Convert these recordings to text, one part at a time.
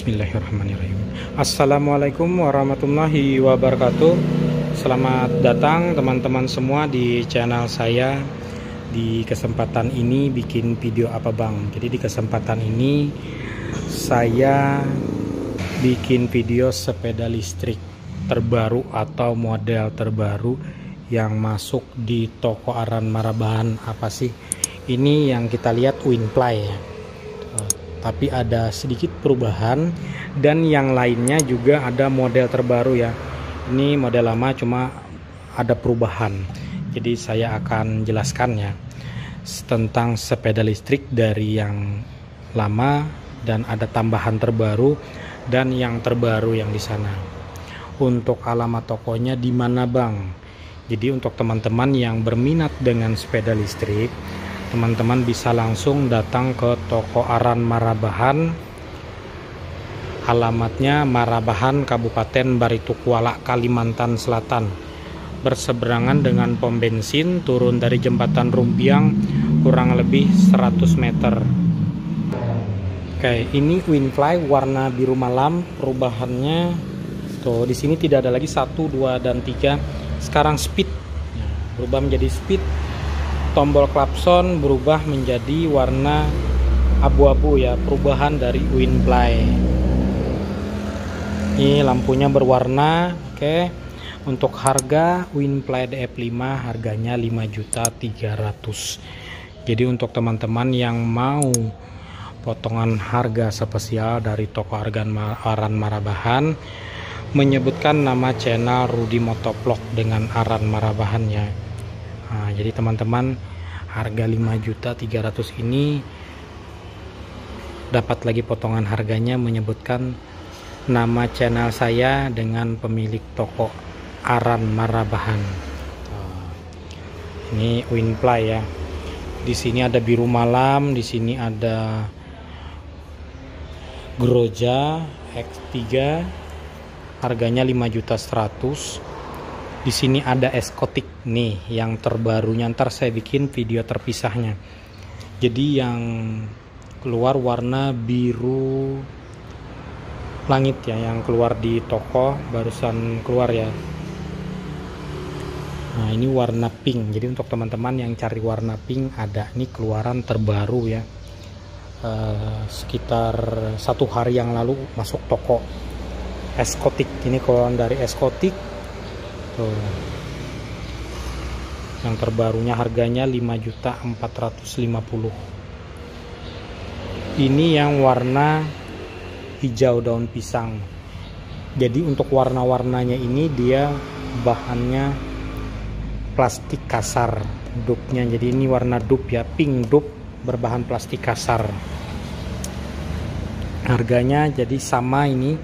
Bismillahirrahmanirrahim. Assalamualaikum warahmatullahi wabarakatuh. Selamat datang teman-teman semua di channel saya. Di kesempatan ini bikin video apa bang? Jadi di kesempatan ini saya bikin video sepeda listrik terbaru atau model terbaru yang masuk di toko Aran Marabahan. Apa sih? Ini yang kita lihat Winfly ya. Tapi ada sedikit perubahan dan yang lainnya juga ada model terbaru ya. Ini model lama cuma ada perubahan. Jadi saya akan jelaskan ya tentang sepeda listrik dari yang lama dan ada tambahan terbaru dan yang terbaru yang di sana. Untuk alamat tokonya di mana bang? Jadi untuk teman-teman yang berminat dengan sepeda listrik, teman-teman bisa langsung datang ke toko Aran Marabahan. Alamatnya Marabahan, Kabupaten Baritukwala, Kalimantan Selatan. Berseberangan dengan pom bensin, turun dari jembatan Rumpiang kurang lebih 100 meter. Oke, ini Winfly warna biru malam. Perubahannya tuh di sini tidak ada lagi 1, 2 dan 3. Sekarang speed. Berubah menjadi speed. Tombol klakson berubah menjadi warna abu-abu ya, perubahan dari Winfly. Ini lampunya berwarna. Oke. Untuk harga Winfly DF5 harganya 5.300.000. Jadi untuk teman-teman yang mau potongan harga spesial dari toko Aran Marabahan, menyebutkan nama channel Rudy Motovlog dengan Aran Marabahan ya. Nah, jadi teman-teman harga 5.300.000 ini dapat lagi potongan harganya menyebutkan nama channel saya dengan pemilik toko Aran Marabahan. Ini Winfly ya. Di sini ada biru malam, di sini ada Groja X3 harganya 5.100.000. Di sini ada Escotic nih yang terbarunya, ntar saya bikin video terpisahnya. Jadi yang keluar warna biru langit ya, yang keluar di toko barusan keluar ya. Nah ini warna pink. Jadi untuk teman-teman yang cari warna pink, ada nih keluaran terbaru ya. Sekitar 1 hari yang lalu masuk toko Escotic. Ini keluaran dari Escotic. Tuh. Yang terbarunya harganya 5.450.000. Ini yang warna hijau daun pisang. Jadi untuk warna-warnanya ini dia bahannya plastik kasar dupnya. Jadi ini warna dup ya, pink dup berbahan plastik kasar. Harganya jadi sama, ini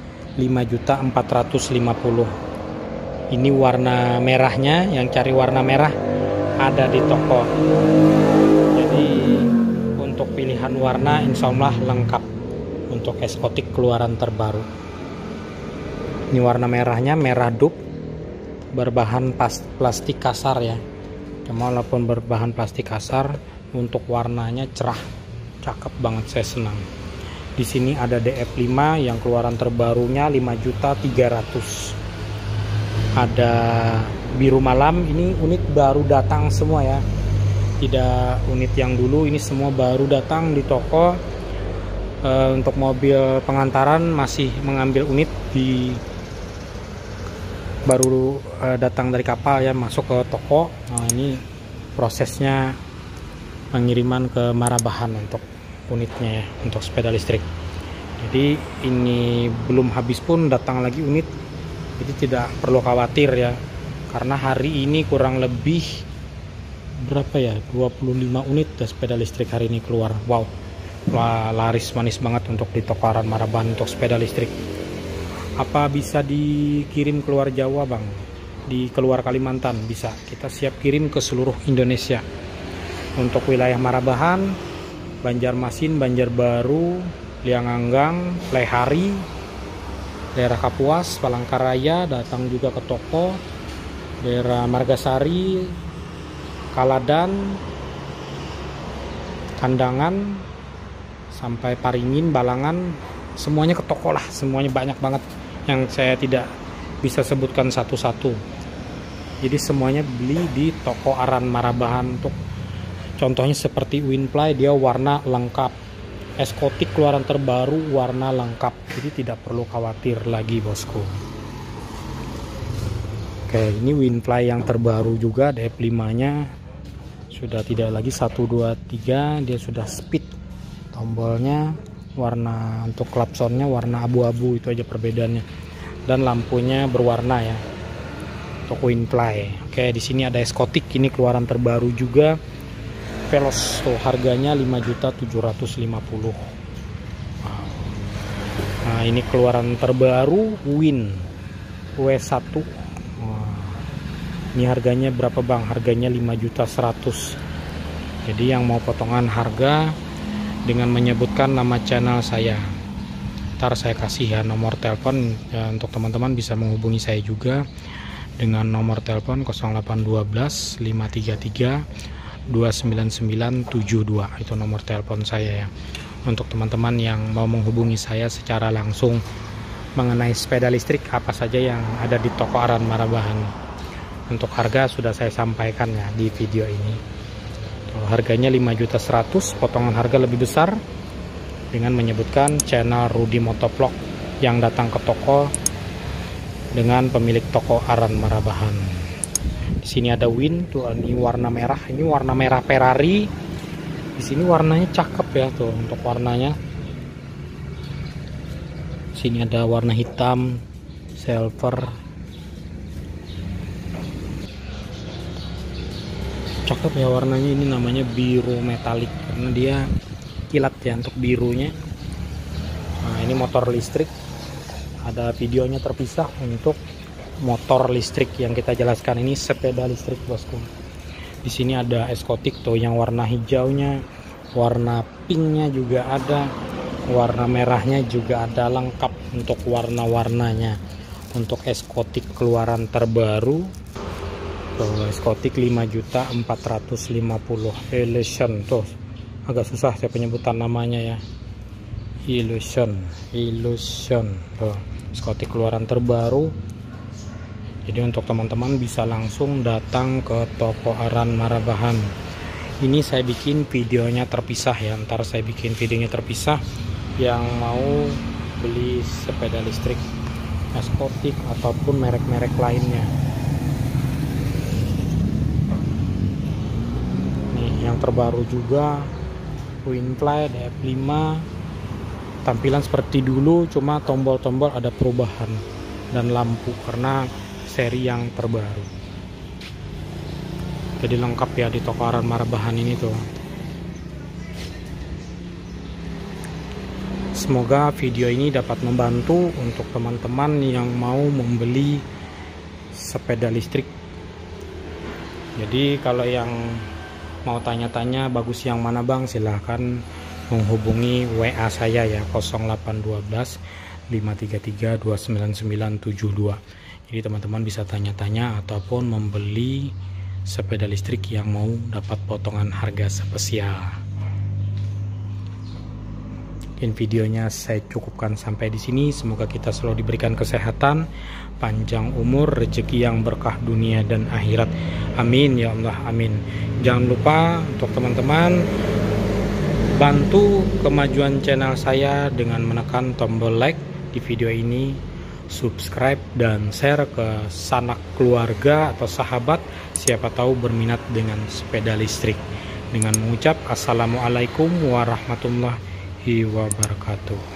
5.450.000. Ini warna merahnya, yang cari warna merah ada di toko. Jadi untuk pilihan warna insya Allah lengkap untuk Escotic keluaran terbaru. Ini warna merahnya merah dup berbahan plastik kasar ya. Walaupun berbahan plastik kasar, untuk warnanya cerah, cakep banget, saya senang. Di sini ada DF5 yang keluaran terbarunya 5.300.000. Ada biru malam, ini unit baru datang semua ya, tidak unit yang dulu, ini semua baru datang di toko. Untuk mobil pengantaran masih mengambil unit di baru datang dari kapal ya, masuk ke toko. Nah ini prosesnya pengiriman ke Marabahan untuk unitnya ya, untuk sepeda listrik. Jadi ini belum habis pun datang lagi unit. Jadi tidak perlu khawatir ya, karena hari ini kurang lebih berapa ya, 25 unit sepeda listrik hari ini keluar. Wow, laris manis banget untuk di toko Aran Marabahan untuk sepeda listrik. Apa bisa dikirim keluar Jawa bang? Di keluar Kalimantan bisa, kita siap kirim ke seluruh Indonesia. Untuk wilayah Marabahan, Banjarmasin, Banjarbaru, Lianganggang, Lehari, daerah Kapuas, Palangkaraya datang juga ke toko. Daerah Margasari, Kaladan, Kandangan, sampai Paringin, Balangan semuanya ke toko lah, semuanya banyak banget yang saya tidak bisa sebutkan satu-satu. Jadi semuanya beli di toko Aran Marabahan. Untuk contohnya seperti Winfly, dia warna lengkap. Escotic keluaran terbaru warna lengkap, jadi tidak perlu khawatir lagi bosku. Oke, ini Winfly yang terbaru juga, DF5 nya sudah tidak lagi 1, 2, 3, dia sudah speed. Tombolnya warna, untuk klapsonnya warna abu-abu, itu aja perbedaannya. Dan lampunya berwarna ya, untuk Winfly. Oke, di sini ada Escotic, ini keluaran terbaru juga, Veloz, tuh harganya 5.750.000. Wow. Nah, ini keluaran terbaru Win W1. Ini harganya berapa bang? Harganya 5.100.000. Jadi yang mau potongan harga dengan menyebutkan nama channel saya, ntar saya kasih ya nomor telepon ya, untuk teman-teman bisa menghubungi saya juga dengan nomor telepon 0812 533 29972. Itu nomor telepon saya ya, untuk teman-teman yang mau menghubungi saya secara langsung mengenai sepeda listrik apa saja yang ada di toko Aran Marabahan. Untuk harga sudah saya sampaikan ya di video ini. Harganya 5.100.000, potongan harga lebih besar dengan menyebutkan channel Rudy Motovlog yang datang ke toko dengan pemilik toko Aran Marabahan. Di sini ada Win, tuh ini warna merah, ini warna merah Ferrari. Di sini warnanya cakep ya tuh, untuk warnanya. Di sini ada warna hitam, silver. Cakep ya warnanya, ini namanya biru metalik karena dia kilat ya untuk birunya. Nah, ini motor listrik, ada videonya terpisah untuk motor listrik yang kita jelaskan. Ini sepeda listrik bosku. Di sini ada Escotic tuh yang warna hijaunya, warna pinknya juga ada, warna merahnya juga ada, lengkap untuk warna-warnanya. Untuk Escotic keluaran terbaru Escotic 5.450.000 Illusion. Tuh agak susah saya penyebutan namanya ya, Illusion tuh Escotic keluaran terbaru. Jadi untuk teman-teman bisa langsung datang ke toko Aran Marabahan. Ini saya bikin videonya terpisah ya, ntar saya bikin videonya terpisah. Yang mau beli sepeda listrik Escotic ataupun merek-merek lainnya. Yang terbaru juga Winfly DF5, tampilan seperti dulu, cuma tombol-tombol ada perubahan dan lampu karena seri yang terbaru. Jadi lengkap ya di toko Aran Marabahan ini tuh. Semoga video ini dapat membantu untuk teman-teman yang mau membeli sepeda listrik. Jadi kalau yang mau tanya-tanya bagus yang mana bang, silahkan menghubungi WA saya ya, 0812 533 29972. Jadi teman-teman bisa tanya-tanya ataupun membeli sepeda listrik yang mau dapat potongan harga spesial. Mungkin videonya saya cukupkan sampai di sini. Semoga kita selalu diberikan kesehatan, panjang umur, rezeki yang berkah dunia dan akhirat. Amin ya Allah, amin. Jangan lupa untuk teman-teman bantu kemajuan channel saya dengan menekan tombol like di video ini, subscribe dan share ke sanak keluarga atau sahabat siapa tahu berminat dengan sepeda listrik. Dengan mengucap assalamualaikum warahmatullahi wabarakatuh.